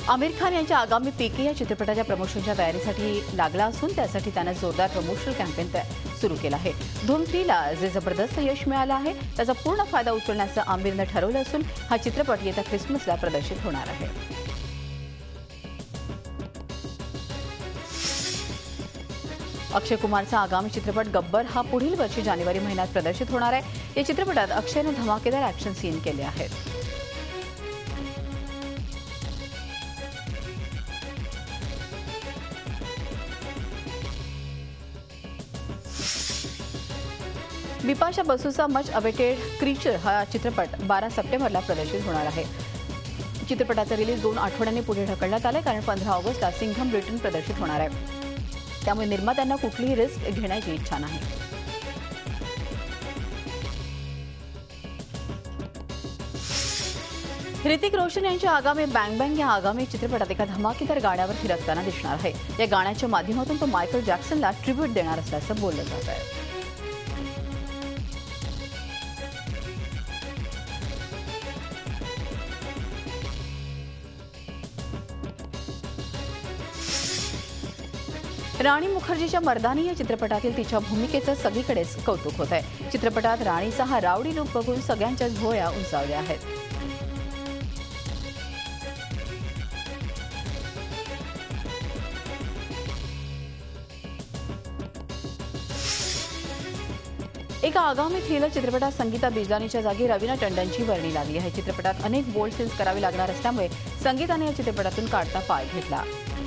आमिर खान यांच्या आगामी पीके या चित्रपटाच्या प्रमोशनच्या तयारीसाठी लागला असून त्यासाठी त्याने जोरदार प्रमोशनल कॅम्पेन सुरू केलं आहे। धूम 3ला जे जबरदस्त यश मिळालं आहे त्याचा पूर्ण फायदा उचलण्याचं आमिरने ठरवलं असून हा चित्रपट येत्या ख्रिसमसला प्रदर्शित होणार आहे। अक्षय कुमारचा आगामी चित्रपट गब्बर हा पुढील वर्षी जानेवारी महिन्यात प्रदर्शित होणार आहे। या चित्रपटात अक्षयने धमाकेदार ॲक्शन सीन केले आहेत। बिपाशा बसूचा मच अवेटेड क्रीचर हा चित्रपट 12 सप्टेंबरला प्रदर्शित होणार आहे। चित्रपटाचा रिलीज 2 आठवड्यांनी पुढे ढकलण्यात आले कारण 15 ऑगस्टला सिंघम रिटर्न प्रदर्शित होणार आहे। त्यामुळे निर्मात्यांना कुठलीही रिस्क घेण्याची इच्छा नाही। ऋतिक रोशन यांच्या आगामी बँग बँग या आगामी चित्रपटात एका धमाकेदार गाण्यावर थिरकताना दिसणार आहे। या गाण्याच्या माध्यमातून तो मायकल जॅक्सनला ट्रिब्यूट देणार असल्याचं बोललं जात आहे। राणी मुखर्जीच्या मर्दानी या चित्रपटातील तिच्या भूमिकेचं सगळीकडेच कौतुक होत आहे। चित्रपटात राणीचा हा रावडी लूक बघून सगळ्यांच्याच भुवया उंचावल्या आहेत। एका आगामी थ्रिलर चित्रपटात संगीता बिजलानीच्या जागी रवीना टंडनची वर्णी लागली आहे। चित्रपटात अनेक बोल्ड सीन्स करावे लागणार असल्यामुळे संगीताने या चित्रपटातून काढता पाय घेतला।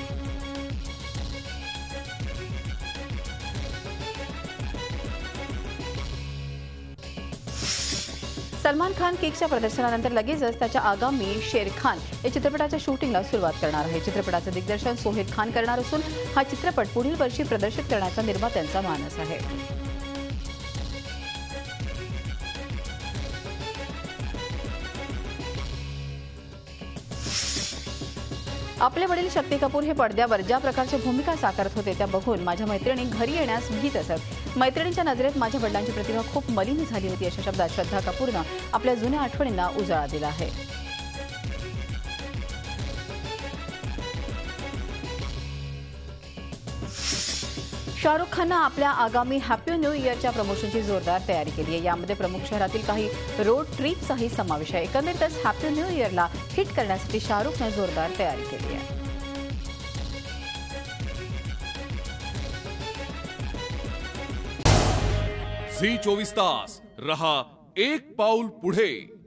सलमान खान किकच्या प्रदर्शनानंतर लगेचच त्याच्या आगामी शेर खान या चित्रपटाच्या शूटिंगला सुरुवात करणार आहे। चित्रपटाचं दिग्दर्शन सोहेल खान करणार असून हा चित्रपट पुढील वर्षी प्रदर्शित करण्याचा निर्मात्यांचा मानस आहे। आपले वडील शक्ती कपूर हे पडद्यावर ज्या प्रकारच्या भूमिका साकारत होते त्या बघून माझ्या मैत्रिणी घरी येण्यास भीत असत। मैत्रिणींच्या नजरेत माझ्या वडिलांची प्रतिमा खूप मलिन झाली होती अशा शब्दात श्रद्धा कपूरनं आपल्या जुन्या आठवणींना उजाळा दिला आहे। शाहरुख खाननं आपल्या आगामी हॅपी न्यू इयरच्या प्रमोशनची जोरदार तयारी केली आहे। यामध्ये प्रमुख शहरातील काही रोड ट्रिपचाही समावेश आहे। एकंदरीतच हॅपी न्यू इयरला हिट करण्यासाठी शाहरुखनं जोरदार तयारी केली आहे। झी 24 तास रहा एक पाऊल पुढे।